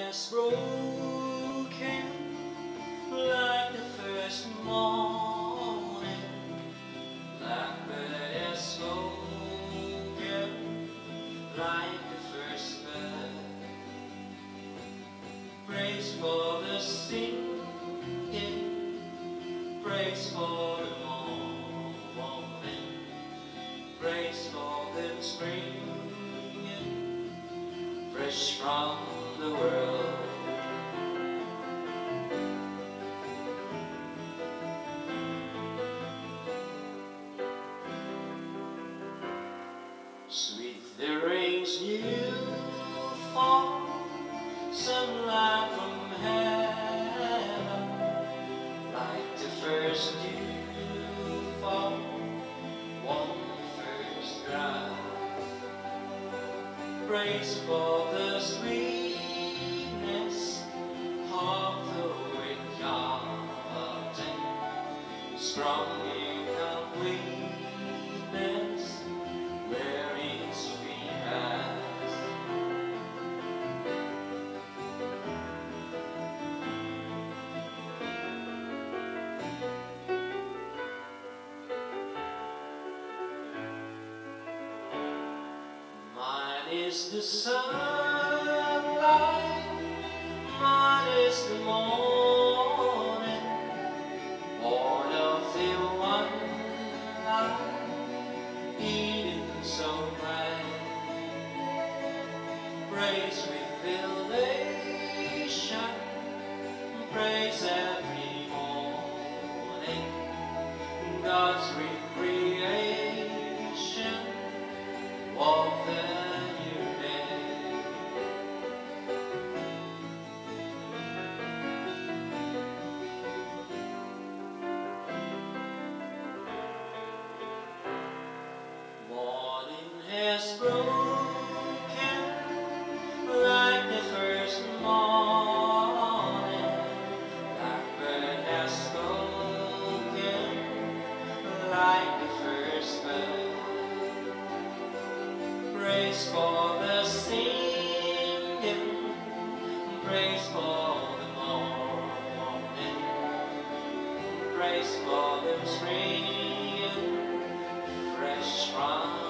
has broken like the first morning. Blackbird has spoken like the first bird. Praise for the singing, praise for the morning, praise for the spring, fresh from the world. Sweet the rain's new fall, sunlight from heaven, like the first dew fall, one first drop. Praise for the sweetness of the wind garden, strong in completeness, where its feet pass. Mine is the sunlight, mine is the morning, born of the one light, Eden so bright. Praise with elation, praise every morning, God's recreation of the new day. Morning has broken like the first morning. Blackbird has spoken like the first bird. Praise for the singing, praise for the morning, praise for the spring, fresh from